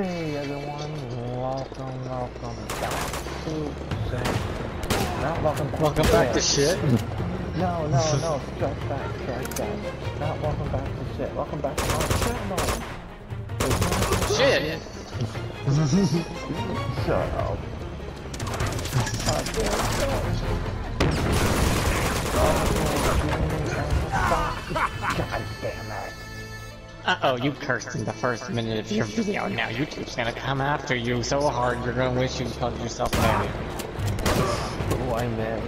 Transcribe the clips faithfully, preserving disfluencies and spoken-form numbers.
Hey everyone, welcome, welcome back to shit. Not welcome back Welcome to back shit. to shit. No, no, no, strike back, strike back. Not welcome back to shit. Welcome back to our channel. Shit. Shut up. God damn, God damn it. Uh-oh, you cursed in the first minute of your video. Now YouTube's gonna come after you so hard you're gonna wish you called yourself married. Why married?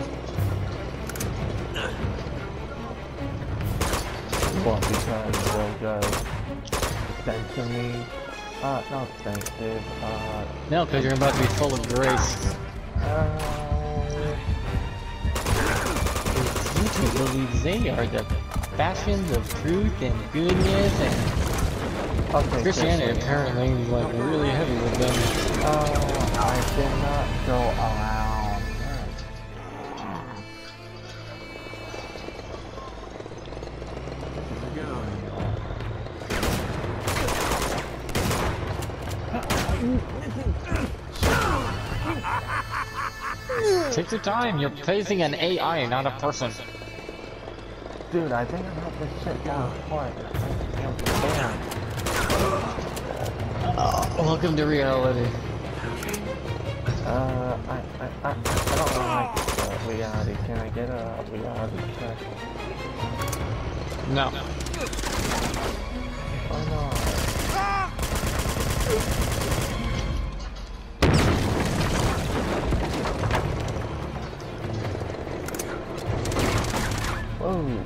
Well, because they'll just censor me. Uh, not sensitive. Uh, No, because you're about to be full of grace. uh, YouTube believes they are the fashions of truth and goodness and okay, Christianity Christian. apparently is like really heavy with them. Uh, I did not go around. Take your time, you're facing an A I, not a person. Dude, I think I have this shit down point. Damn. Uh, welcome to reality. Uh, I, I, I, I don't like uh, reality. Can I get a reality check? No. Oh no. Whoa.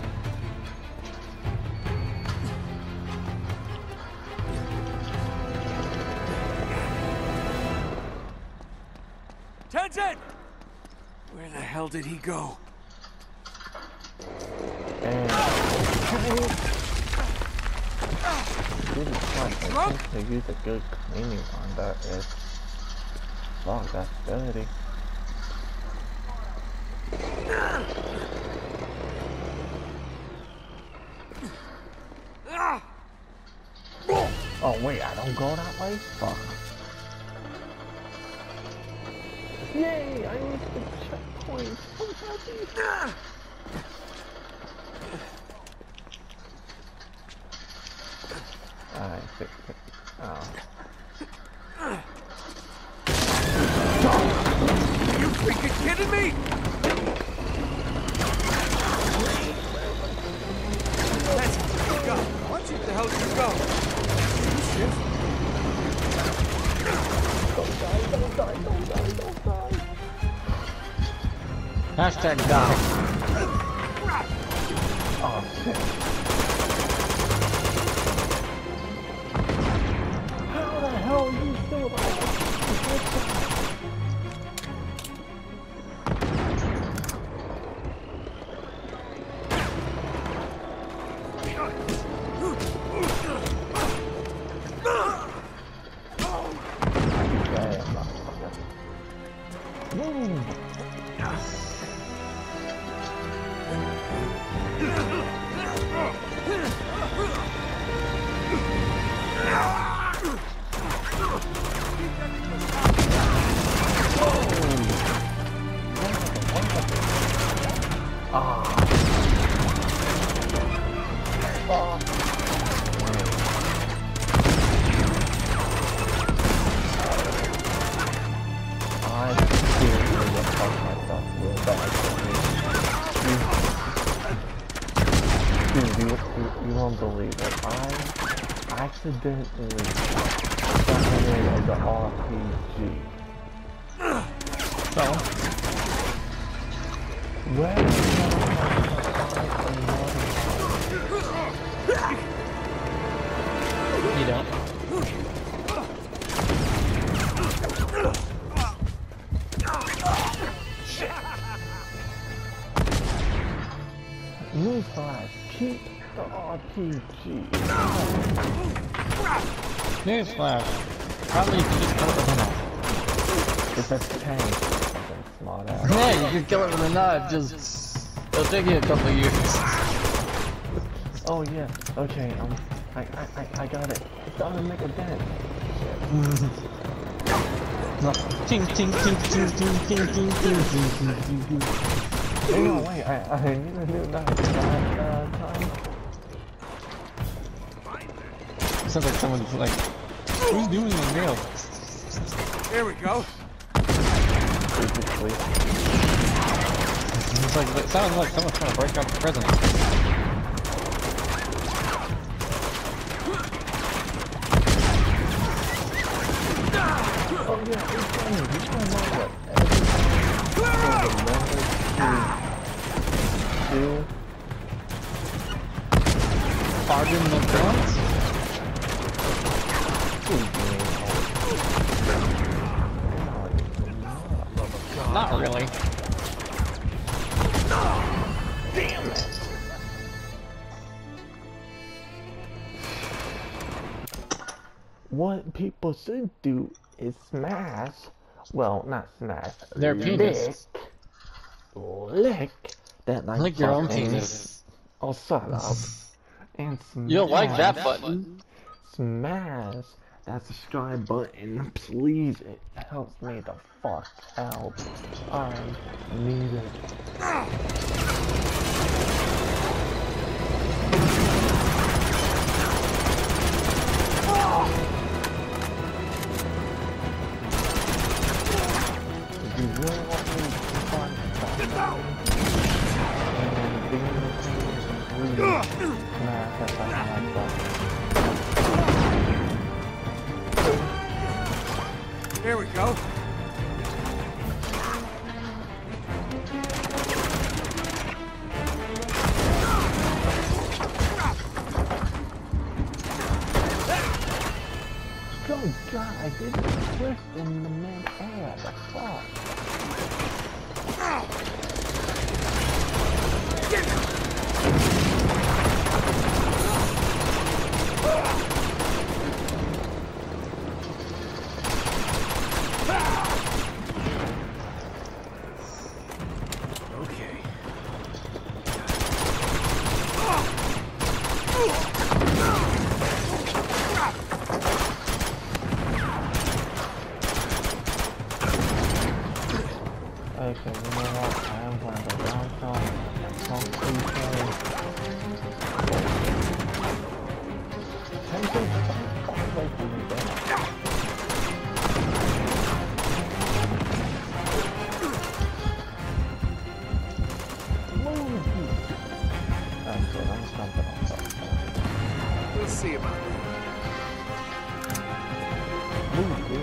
Tenzin! Where the hell did he go? And really fun. I think they use a good cleaning on that is. Oh, that's dirty. Oh wait, I don't go that way? Fuck. Yay! I used the checkpoint. I'm happy. I fixed it. Oh. Are you freaking kidding me? That's go. Watch it the hell you go. Shit. Don't die, don't die, don't die, don't die. Hashtag die. Oh shit. How the hell are you still alive? Dude, you, you, you won't believe it. I accidentally downloaded the R P G. So? Where the hell You don't. Newsflash, keep the R P G. Newsflash. Probably you can just kill it with a knife. It's a tank. Something smart ass. Yeah, you can kill it with a knife, just... It'll take you a couple of years. Oh yeah, okay, um, I, I, I, I got it. It's on the make a dent. Shit. No. Ting ting ting ting ting ting ting ting ting ting. Hey, no, wait, I, I need to do that uh, time. Sounds like someone's like, who's doing the nail? Here we go. Basically. It's like, it sounds like someone's trying to break out the prison. Oh yeah, it's funny. You don't know what every time to do. Pardon the guns? Not really. Damn it! What people should do is smash, well, not smash, Their lick, penis. lick that like Lick your own button. penis. Oh, shut up. And smash. You don't like that button? Smash that subscribe button, please. It helps me the fuck out. I need it. If you really want me to find something, and being really smash that like button. Here we go. Oh god, I did a twist in the mid-air, the fuck? Okay. Okay, you know what? I am going to go downtown and talk to people. Can you fuck away from me, bro? Move! That's it, I'm jumping on top. We'll see about that. Move, dude.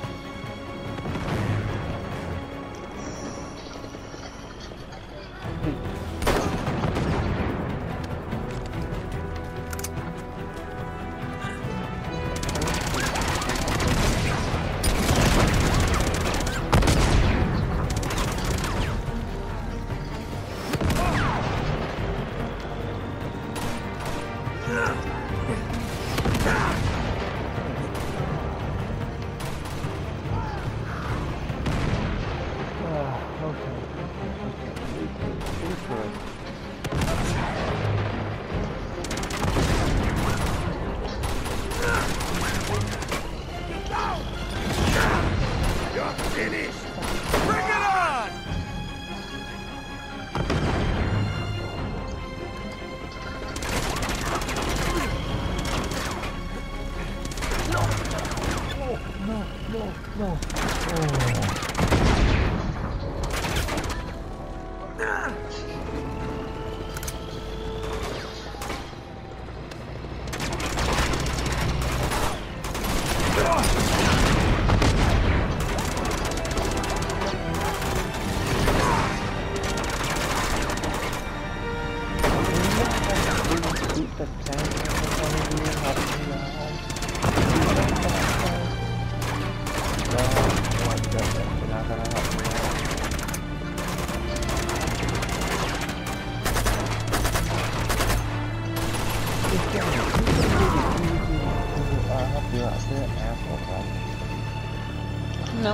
No.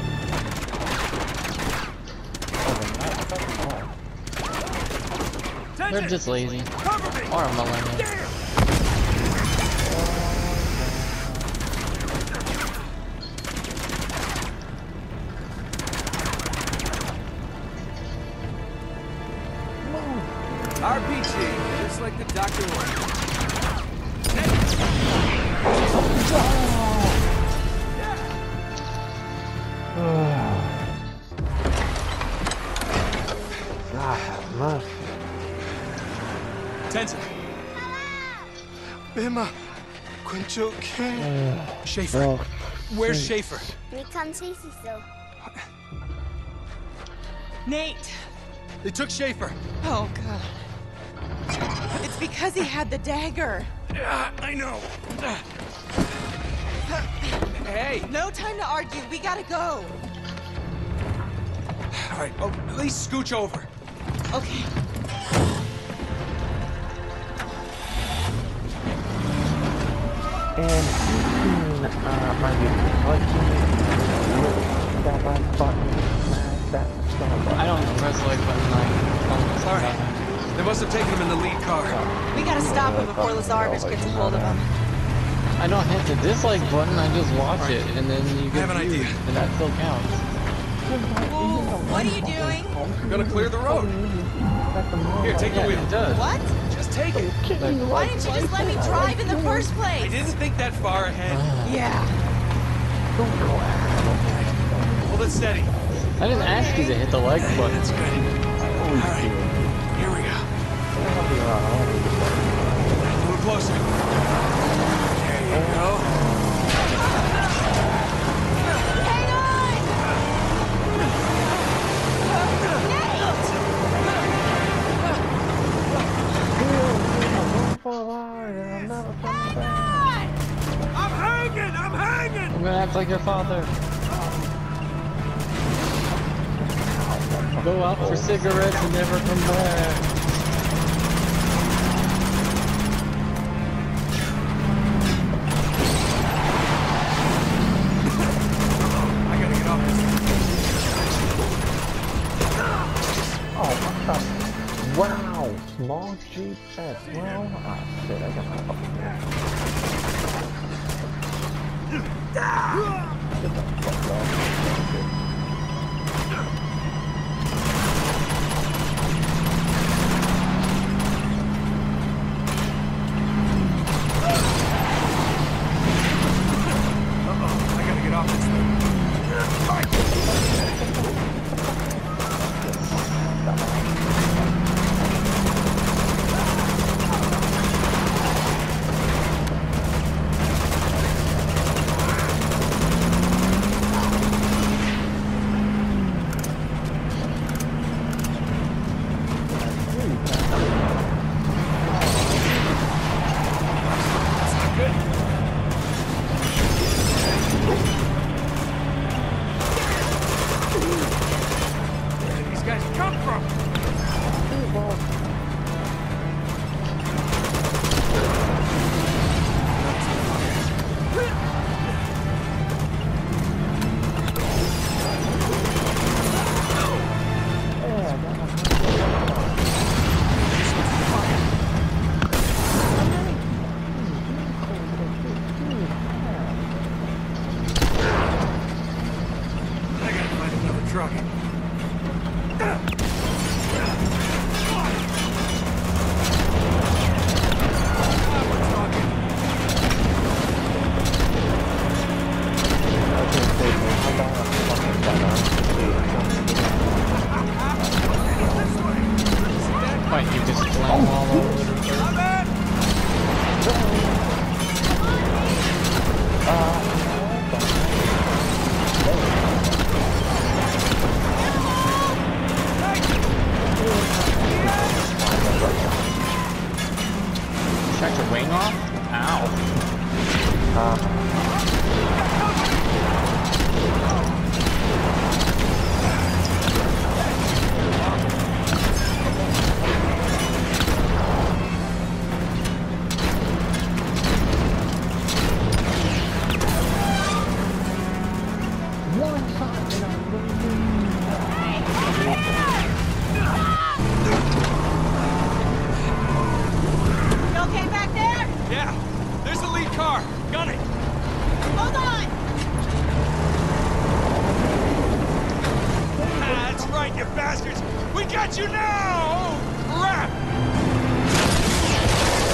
They're just lazy. Or a millennial. after him. God have mercy. Tenzin. Emma. Schaefer. Oh, Where's Schaefer? Nate! They took Schaefer. Oh, God. It's because he had the dagger. Yeah, I know. Hey! No time to argue. We gotta go. All right, oh, at least scooch over. Okay. And you can, uh, maybe clicking that like button, smash that start button. I don't press the like button like. Sorry. They must have taken him in the lead car. We gotta stop him before Lazarus gets a hold of him. I don't hit the dislike button, I just watch it, and then you get I have an views, idea. and that still counts. Whoa, what are you doing? We're gonna clear the road. Here, take the Yeah, wheel. it does. What? Just take it. Why didn't you just let me drive in the first I place? didn't think that far ahead. Yeah. Hold it steady. I didn't ask you to hit the like button. That's good. All right, here we go. A little closer. There you go. Hang on! I'm hanging! I'm hanging! I'm gonna act like your father. Go out for cigarettes and never come back. I gotta get off this. Oh, what the? Wow, small Jeep as well? Ah, shit, I got my fucking Get the fuck off. Uh-oh, I gotta get off this thing. Where did these guys come from? I gotta find another truck. Wait, you just slam all over the place? Shut your wing off? Ow. You okay back there? Yeah, there's the lead car. Got it. Hold on! Ah, that's right, you bastards. We got you now. Oh, crap.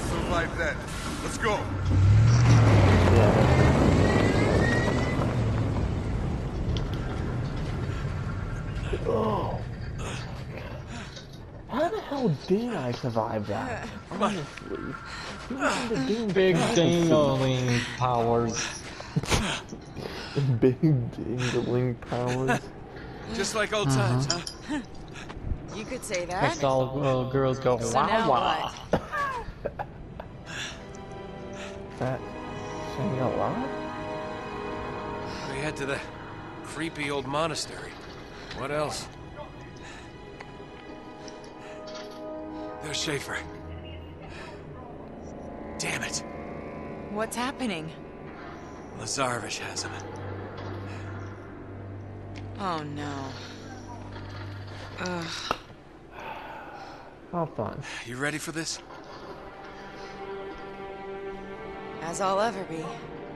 survived that. Let's go. Oh. How the hell did I survive that? Honestly. Big dingling powers. Big dingling powers. Just like old times, huh? You could say that. Makes all little girls go So wow now wow. what? That saying a lot? We head to the creepy old monastery. What else? There's Schaefer. Damn it. What's happening? Lazarevich has him. Oh no. Ugh. How fun. You ready for this? As I'll ever be.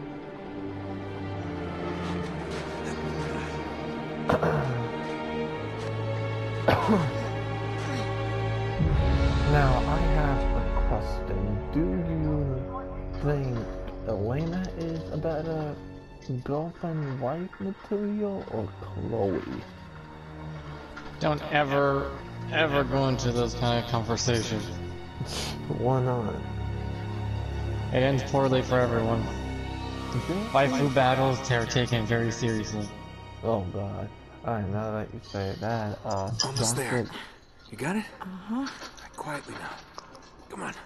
Now, I have a question. Do you think Elena is a better girlfriend-wife material or Chloe? Don't ever, ever go into those kind of conversations. Why not? It ends poorly for everyone. Okay. Waifu battles are taken very seriously. Oh god. Alright, now that you say that, uh... Almost there. Doctor You got it? Uh-huh. Right, quietly now. Come on.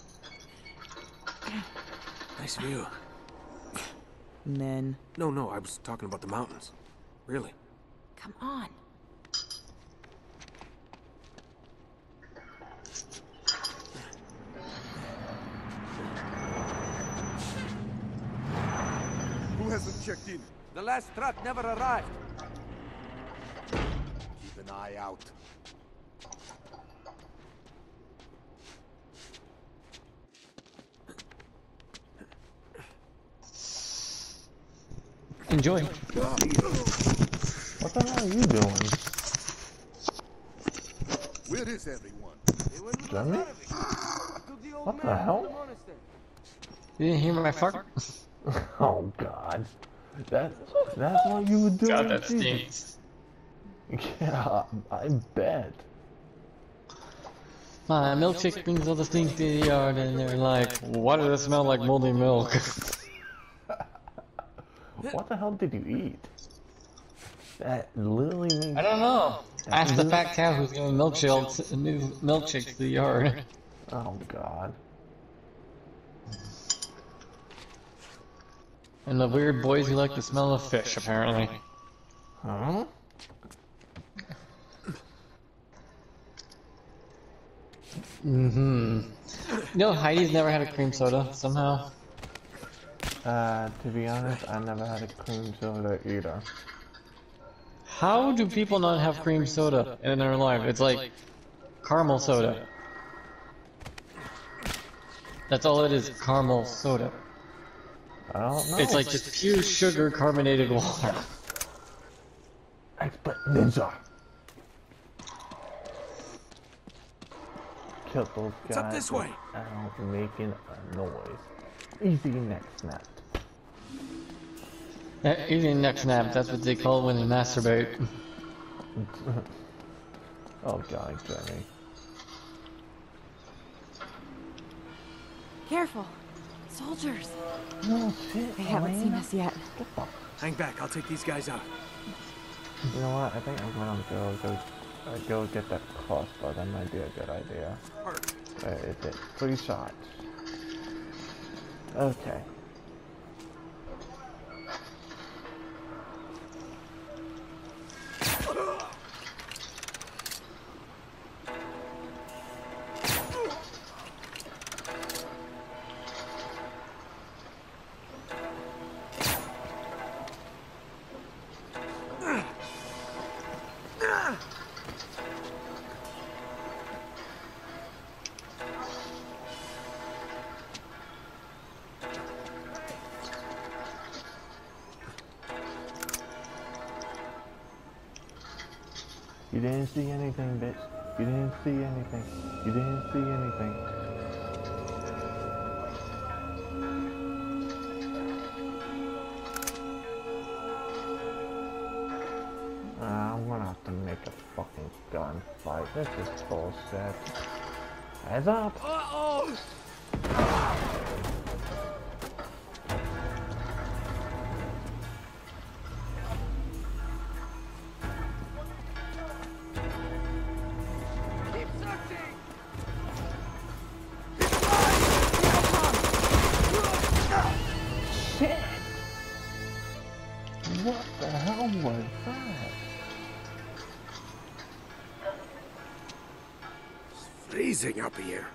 Nice view. Men. No, no, I was talking about the mountains. Really. Come on. Who hasn't checked in? The last truck never arrived. Keep an eye out. Enjoy. What the hell are you doing? Where is everyone? Jimmy? What the hell? You didn't hear my fart? Oh god. That, that's what you were doing? God, that too? stinks. Yeah, I bet. My milkshake brings all the stink to the yard, and they're like, why does it smell like moldy milk? What the hell did you eat? That literally makes... I don't know. Ask the fat cow who's giving milkshakes, new milkshakes to the yard. Oh god. And the weird boys who like the smell of fish, apparently. Huh? Mm-hmm. You know, Heidi's never had a cream soda, somehow. Uh, to be honest, I never had a cream soda either. How do people not have cream soda in their life? It's like caramel soda. That's all it is, caramel soda. I don't know. It's like just pure sugar carbonated water. Expert Ninja. Kill those guys. It's up this way. Without making a noise. Easy neck snap. Uh, Eating neck snap, that's what they call it when they masturbate. Oh god, Jeremy. Careful. Soldiers. No shit, They haven't seen Elena. us yet. Get the... Hang back, I'll take these guys out. You know what? I think I'm gonna go go uh, go get that crossbow. That might be a good idea. Where is it? Three shots. Okay. You didn't see anything, bitch. You didn't see anything. You didn't see anything. gunfight. This is bullshit. Heads up! Uh-oh! Keep searching! Shit! What the hell was that? It's freezing up here.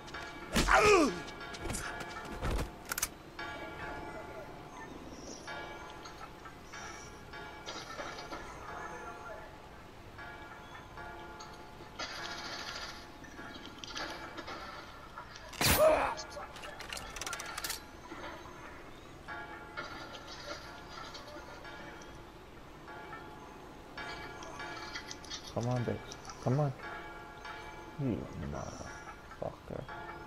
Come on, bitch. Come on. You motherfucker.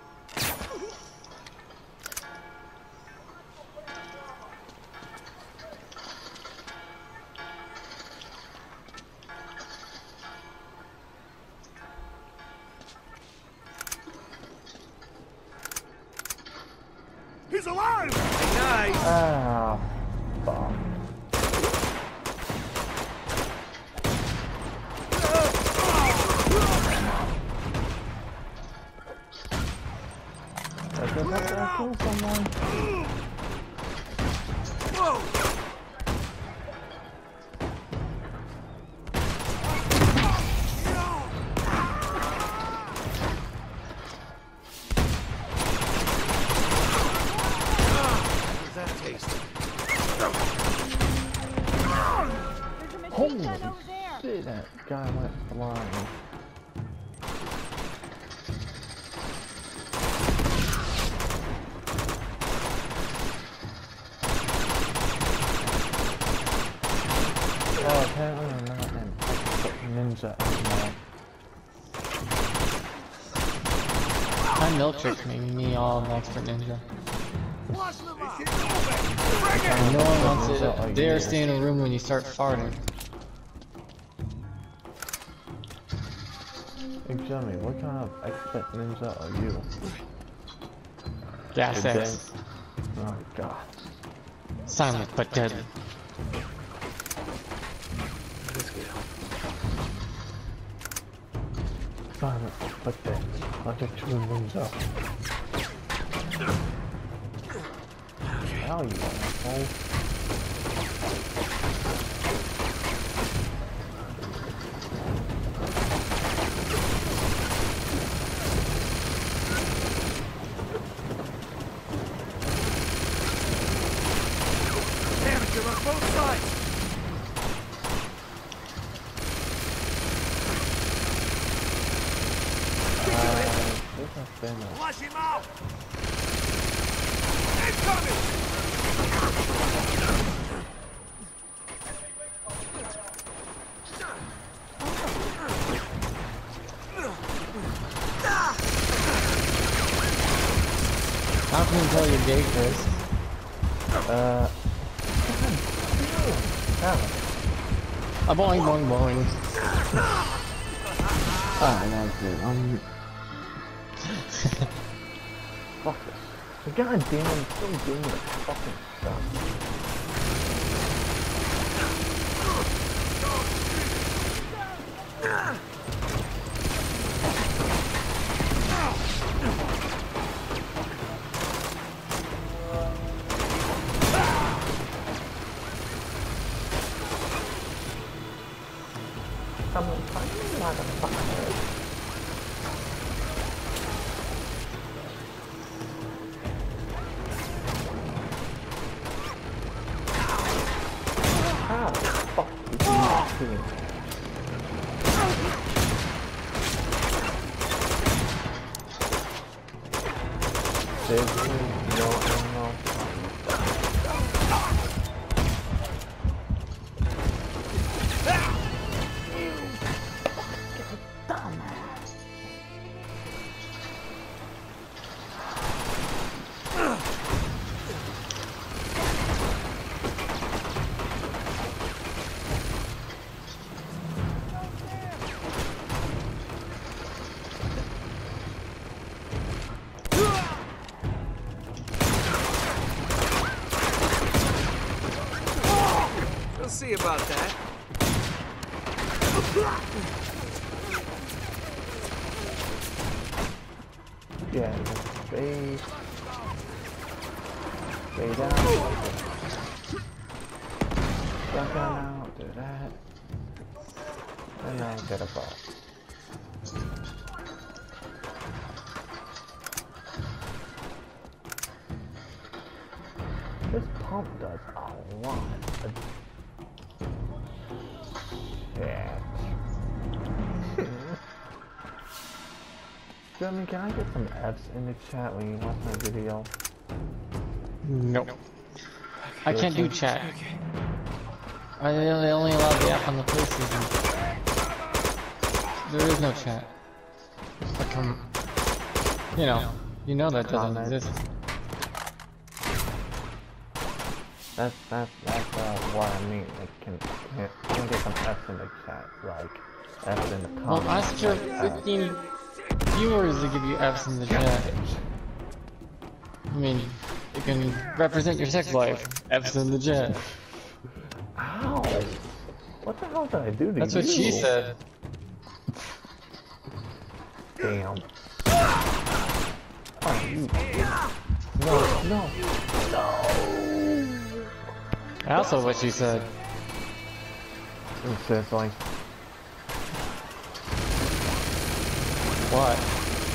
He's alive! Nice! Ah, fuck. I guess I gotta kill someone. Whoa! How's that taste? Holy shit, that guy went flying. Oh, apparently I'm not an expert ninja anymore. My milkshake made me all an expert ninja. And no one wants to dare stay in a room when you start farting. Hey Jimmy, what kind of expert ninja are you? Gas You're X. dead. Oh god. Silent but deadly. Silent but dead. Like a true ninja. Hell you asshole. Damn it, you're on both sides! This has been a Flush him out! Incoming! How can you tell you're gay, Chris? Uh. A boing boing boing. Ah, that's it. Um. Fuck this. God damn, I'm still doing the fucking stuff. Someone find me, motherfucker. How the fuck did you not see me? There's no ammo. see about that. Yeah, just fade. Fade out. Duck out, do that. And now get a ball. This pump does a lot. Yeah. Jeremy, can I get some F's in the chat when you watch my video? Nope. I can't do chat. I they only allow the app on the PlayStation. There is no chat. Like, um, you know, you know that doesn't Comment. exist. That's that's that's uh, what I mean. Like, can can, can get some F's in the chat, like F's in the comments. Well, ask your like, uh, fifteen viewers to give you F's in the chat. I mean, you can represent your sex life. F's in the chat. Ow! What the hell did I do to That's you? what she said. Damn. Oh, you. No, no, no. Also what she said. It says like, What?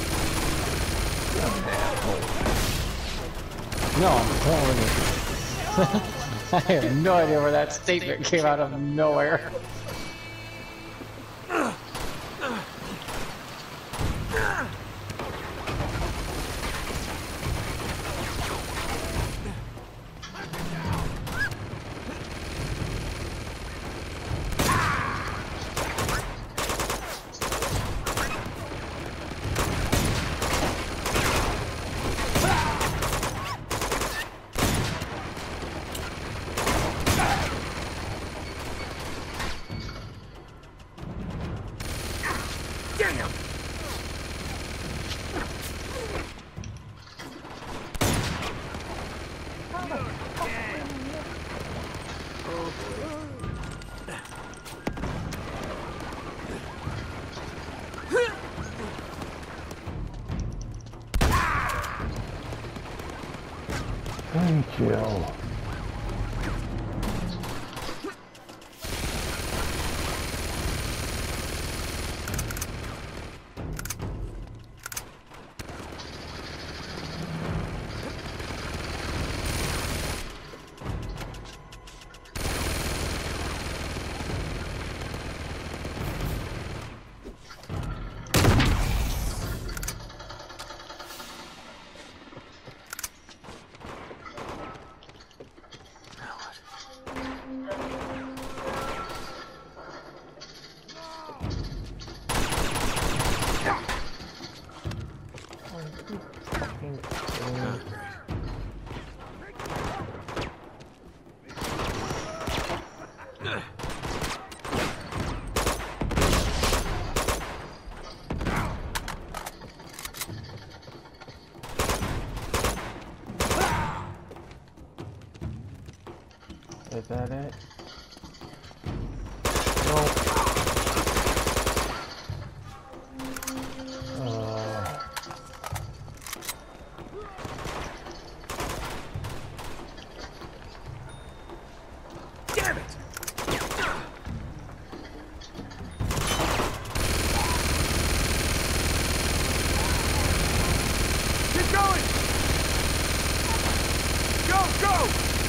No, I'm calling it. I have no idea where that statement came out of nowhere. thank you. Is that it? No. Uh. Damn it! Keep going! Go, go!